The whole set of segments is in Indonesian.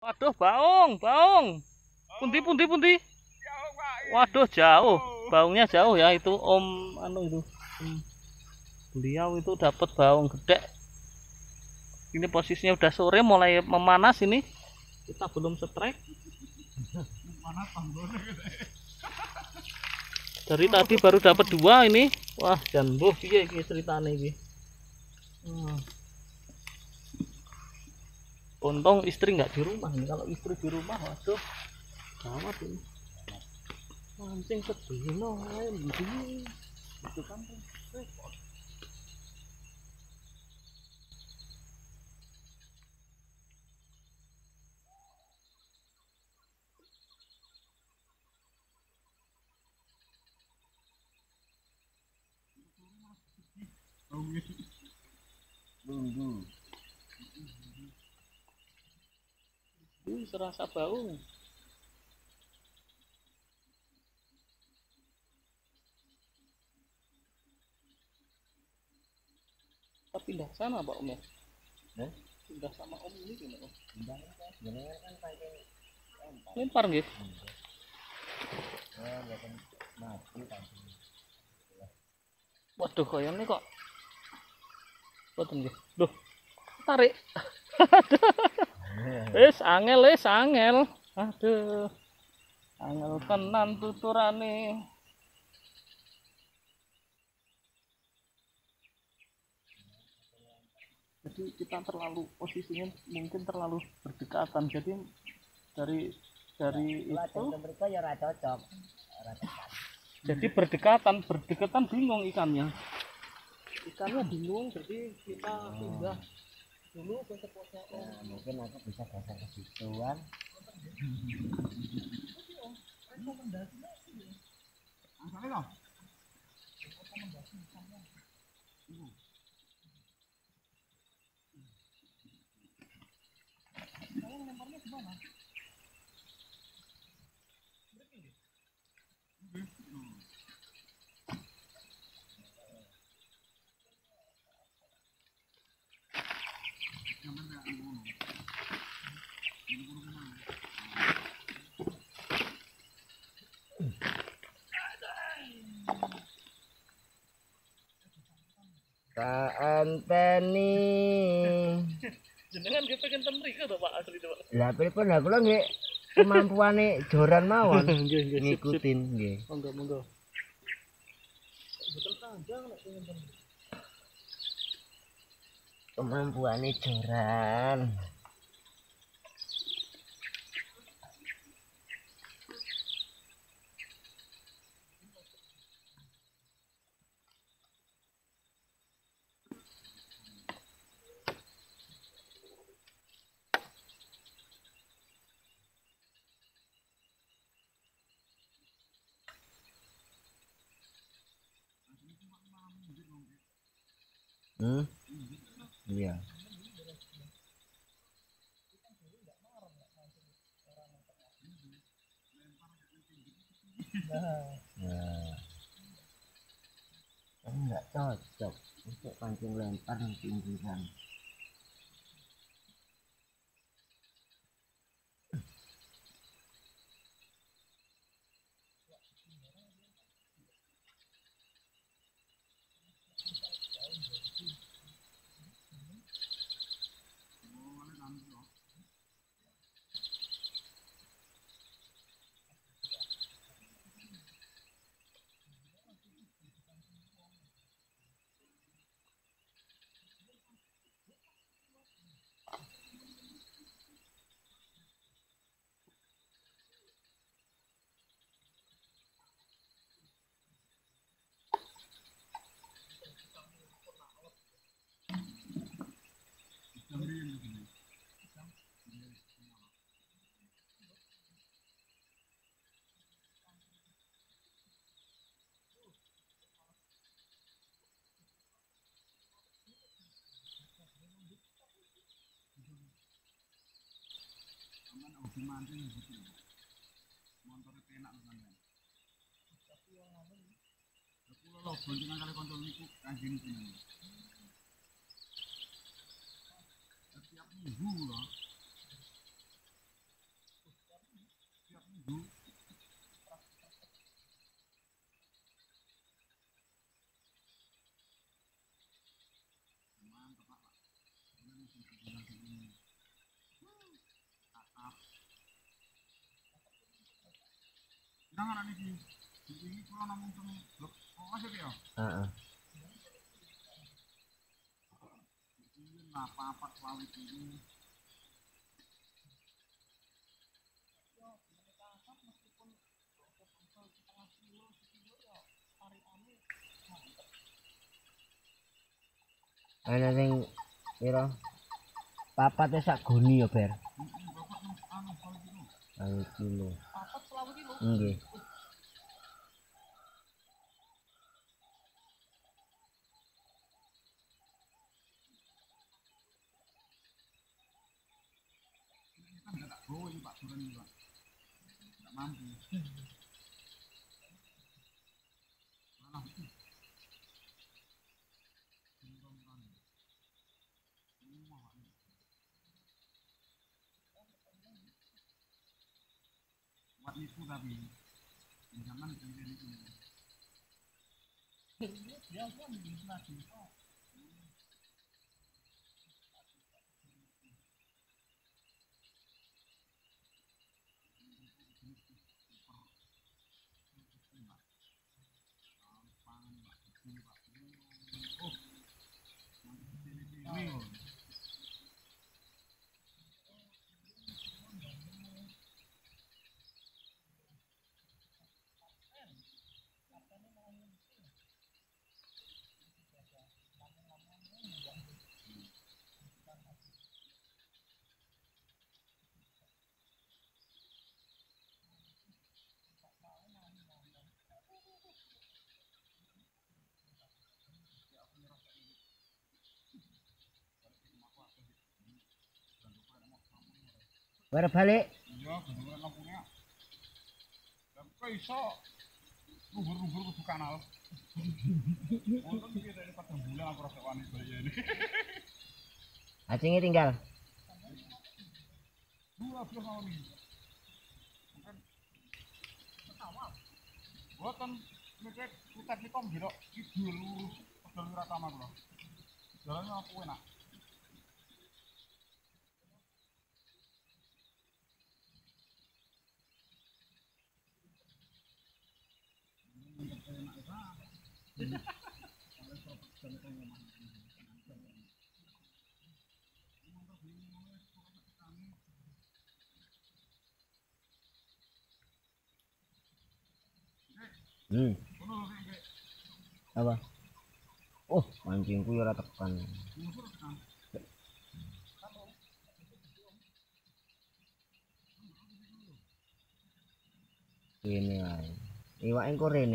Waduh, baung, baung. Pundi, pundi, pundi. Waduh, jauh. Baungnya jauh ya itu Om anu itu. Beliau itu dapat baung gede. Ini posisinya udah sore mulai memanas ini. Kita belum setrek. Dari tadi baru dapat 2 ini. Wah, dan piye iki ceritane iki. Untung istri nggak di rumah nih. Kalau istri di rumah, waduh, gawat ini. Mancing sedino ae ndi. Itu kan repot. Tunggu. Serasa baung. Kita pindah ke sana Pak Om ya? Pindah sama Om ini gimana Om? Pindah kan sebenarnya kan pakai Lempar nggih. ya bukan mati kan. Waduh koyone kok. Boten nggih. Loh. Tarik. Wis angel, wis angel. Aduh. Angel tenan tuturane. Jadi kita terlalu posisinya mungkin terlalu berdekatan. Jadi dari itu mereka ya ora cocok. jadi berdekatan bingung ikannya bingung, jadi kita pindah dulu ke spotnya Om. Mungkin aku bisa dasar ke situ kan. Rekomendasinya sih ya. Saya lemparnya gimana? Tak anteni. Jenengan pengen ten mriki to Pak asli to Pak. Lah pripun aku lho nggih kemampuane joran mawon Nggih, nggih, sip, ngikutin nggih. Monggo, monggo. Betul panjang nek pengen ten. Kemampuane joran. Iya. Nah, enggak cocok untuk pancing lempar yang pinggiran. Heeh. Ana sing pira? Papate sak goni ya, Ber. 2 kilo. Nggih. Bar balik. Iya, bener lampunya. Tapi iso luhur-luhur kudu kanal. Wonten iki dari 4 bulan aku rasa wani bayi ini. Acinge tinggal. 12 tahun ini. Mungkin ketawa. Boten mikir putar nikom belok kidul lurus pedal Wiratama kula. Jalannya aku enak. Apa? Oh, mancingku ya ora tekan. Ini ae. Iwak engko rene.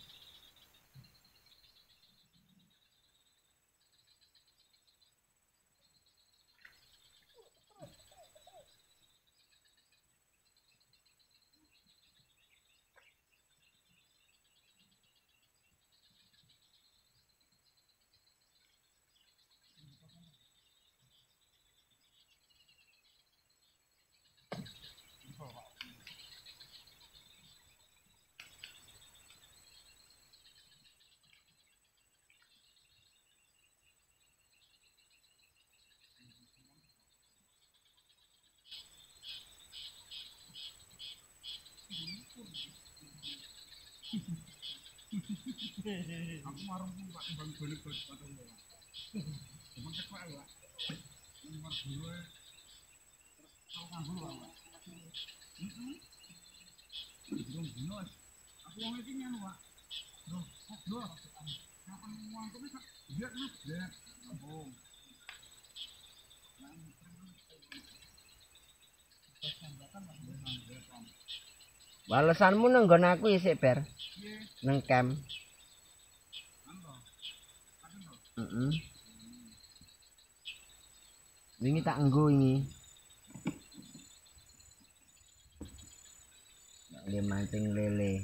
Aku marung pun Pak timbang golek bos patung ya. Cuman kepak ya. Nomor dulu tau nganggo Pak. Belum benos. Aku wong iki nyanu Pak. Loh, loh. Kapan uang kok bisa? Lihat Mas, lihat. Ampun. Balesanmu nang nggon aku isik, Ber. Nang camp. Wingi tak enggo ini. Dia mancing lele.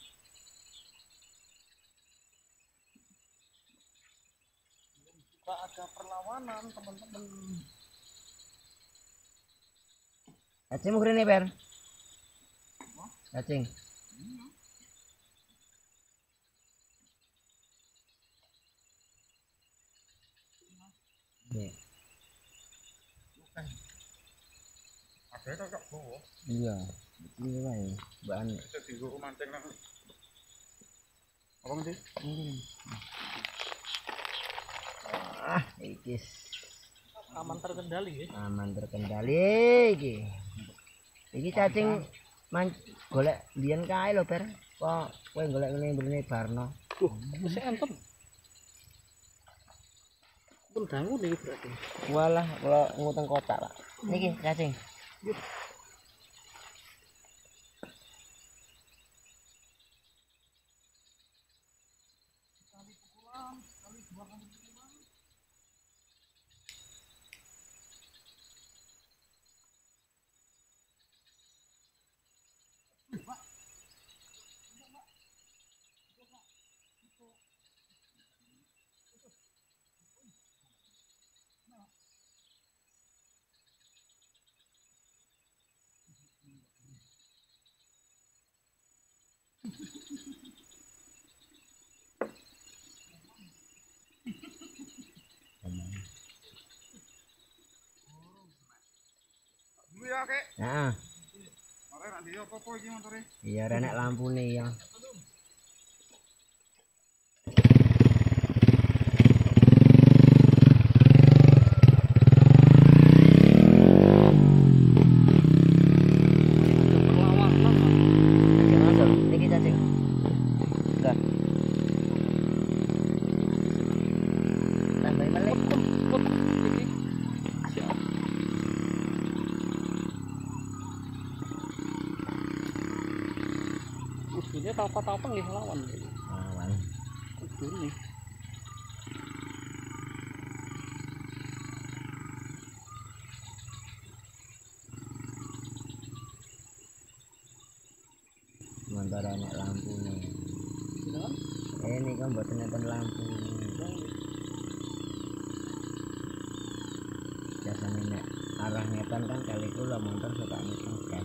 Ada perlawanan teman-teman. Acimu rene, Ber. Cacing. Nih. Ada kok bawa. Iya. Ini wae, bahan. Bisa digo mancing nang. Apa sih? Iki Aman terkendali ya. aman terkendali iki. Iki cacing golek biyen kae lho, Ber. Kok kowe golek ngene mrene barno. Wis enten. Pun dangu nih berarti. Walah, kalau ngutang kotak, Pak. Niki cacing. Dulu ya, Kek. Heeh. Ora nak ndi apa-apa iki motore. Iya, renek lampune ya. Niki cacing. Enggak. Tambahin balik. Ujungnya tapa-tapa nggih lawan. Awan. Ujung nih. Sementara nek lampune. Dengan Ini kan mboten nenten lampu. Biasanya nek arah ngetan kan kali kula motor suka ngetan kan.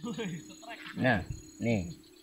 Nah, nih.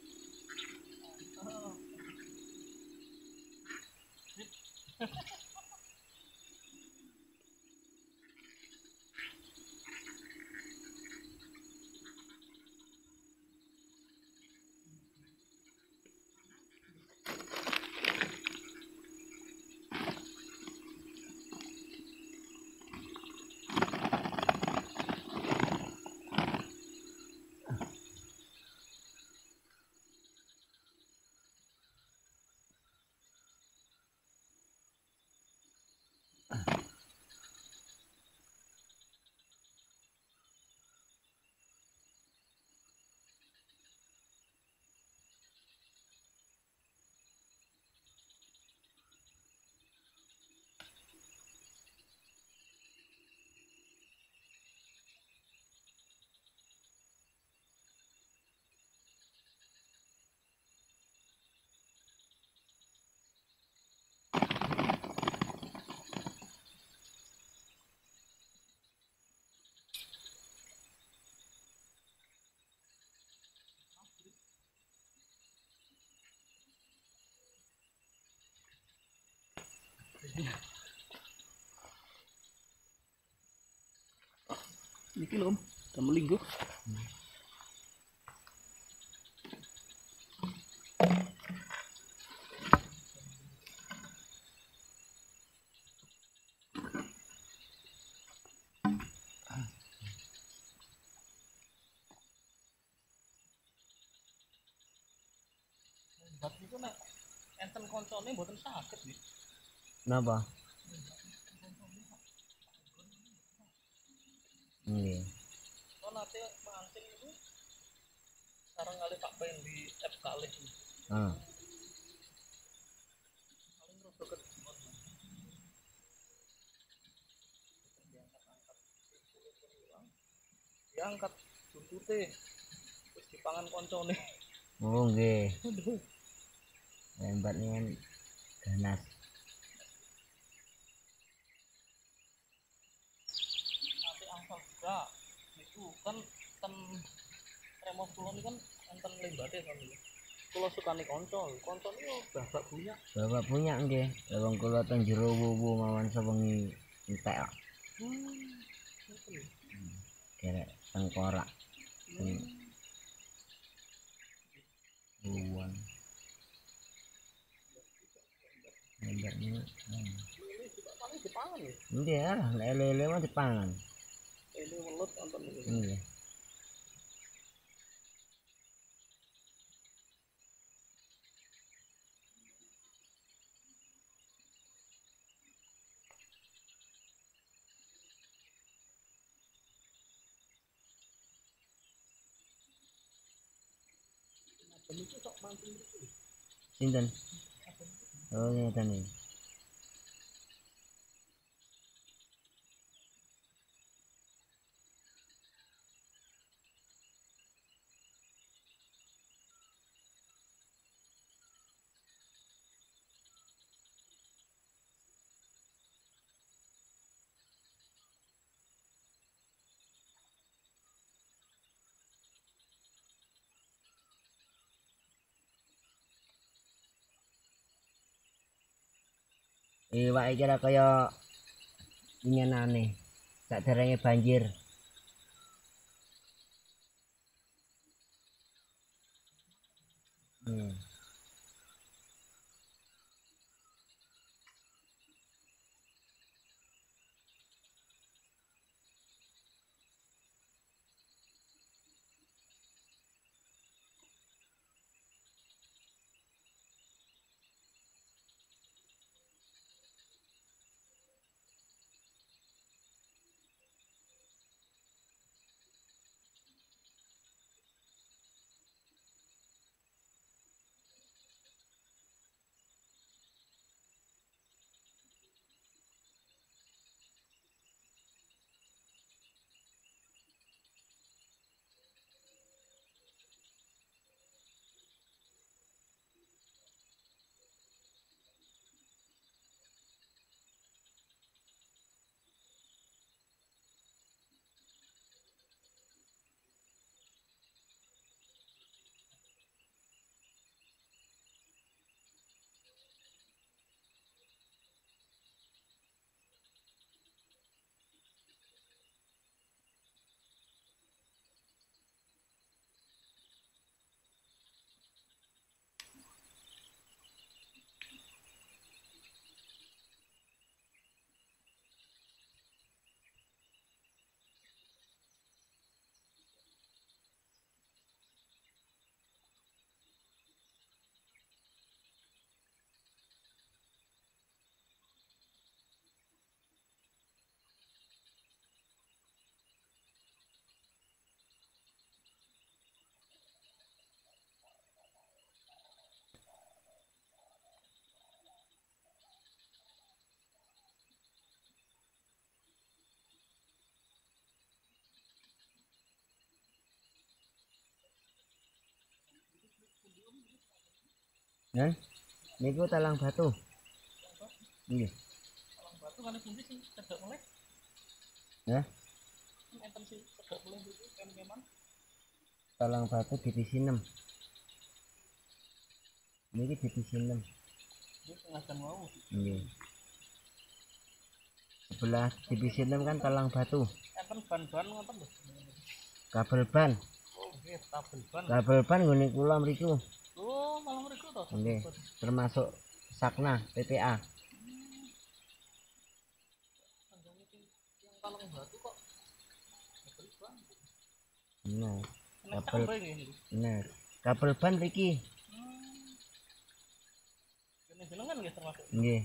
Niki lho, Om. Udah melinggo. Bat niku nek enten koncone mboten saged nggih. Napa? Nggih. Kalau nanti mancing itu sareng kali Pak Pen di F kali. Ah. Paling rada kedemon. Diangkat buntute terus dipangan koncone. Oh, nggih. Lembat nih kan ganas. Nanti angsal juga itu kan ten remote kula ini kan enten lembate sampe. Kula sukani konco yo babak punya. Bapak punya nggih. Lawang kula teng jero wuwu mawon sewengi entek. Kerek tengkorak. Buwan. Lembat ini. Ini juga paling dipangan ya. Nggih ya, lele mah dipangan. Ini welut wonten iki. Nggih. Niku sok mancing iki. Sinten? Oh, ngeten iki. Iwak iki ra kaya nyenane. Saderenge banjir. Nah, niku talang batu. Nggih. Talang batu kan pundi sing cedhak mulai. Ya, Enten sing cedhak mulai iki kem-keman. talang batu divisi 6. Niki divisi 6. Iki sengaja mau. Nggih. Sebelah divisi 6 kan talang batu. Enten ban-ban ngoten lho. Kabel ban. Oh, nggih, tabel ban. Kabel ban nggone kula mriku. Oh, malah mriku to. Nggih, termasuk sakna PPA. Yang talang batu kok. Tabel ban. Nah, Nek kabel tambah nggih niku. nah, kabel ban mriki. Kene jenengan nggih termasuk. Nggih.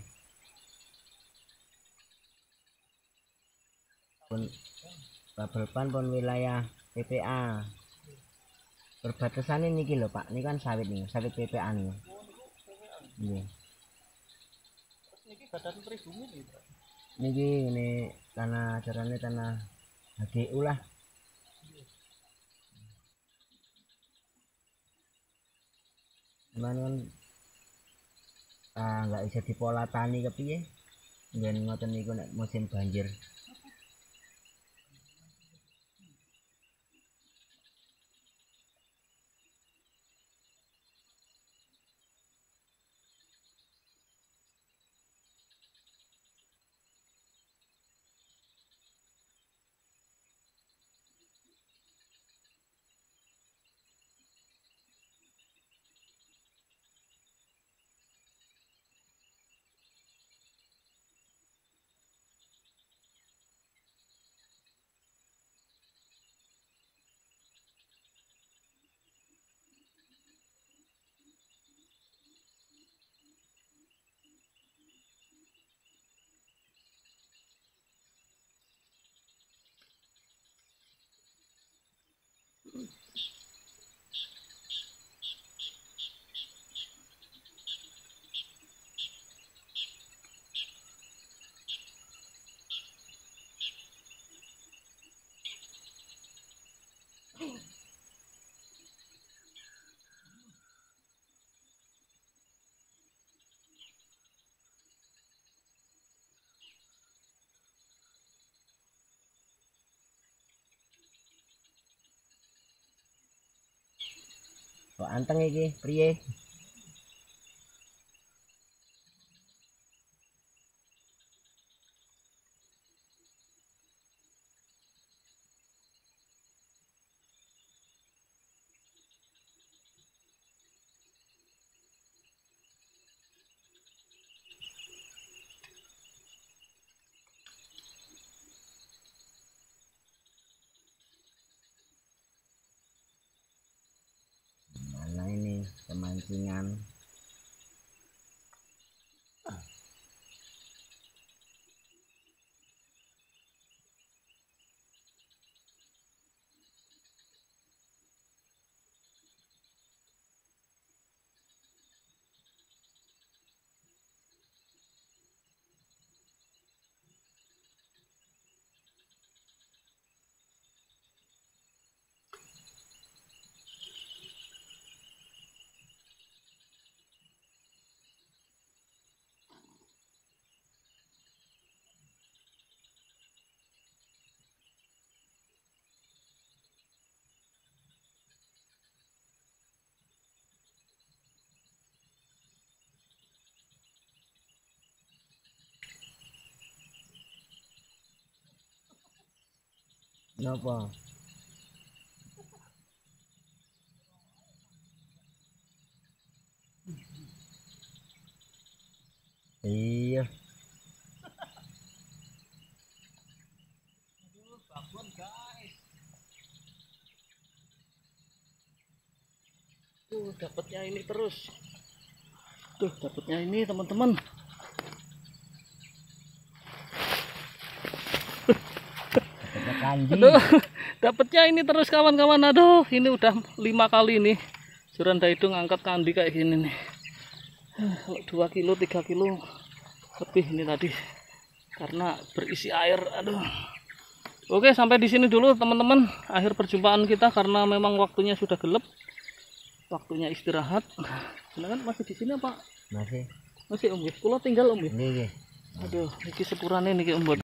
Pun kabel ban pun wilayah PPA. Perbatasan ini lho Pak, ini kan sawit nih, sawit PPA nih. Oh, niku PPA. Nggih. Terus niki badan pribumi nih, Pak. Niki ini tanah carane tanah HGU lah. Cuman kan nggak bisa dipola tani kepiye. Ngen ngoten niku nek musim banjir. Kok anteng iki priye? Mana ini pemancingan? Napa? Iya. Babon, guys. Dapatnya ini terus. Tuh, dapatnya ini, teman-teman. Aduh, dapatnya ini terus kawan-kawan. Aduh, ini udah 5 kali nih Suranda Hidung angkat kandi kayak gini nih. Kalau 2 kilo 3 kilo lebih ini tadi karena berisi air. Aduh. Oke, sampai di sini dulu teman-teman akhir perjumpaan kita karena memang waktunya sudah gelap, waktunya istirahat. Jenengan masih di sini apa? Masih. Masih Om nggih. Kula tinggal Om nggih. Nggih nggih. Aduh, niki sepurane niki Om.